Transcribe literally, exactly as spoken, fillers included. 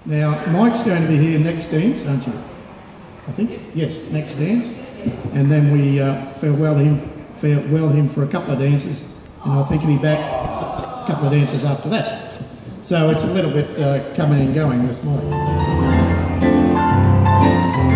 Now, Mike's going to be here next dance, aren't you? I think, yes, next dance. And then we uh, farewell him, farewell him for a couple of dances, and I think he'll be back a couple of dances after that. So it's a little bit uh, coming and going with Mike.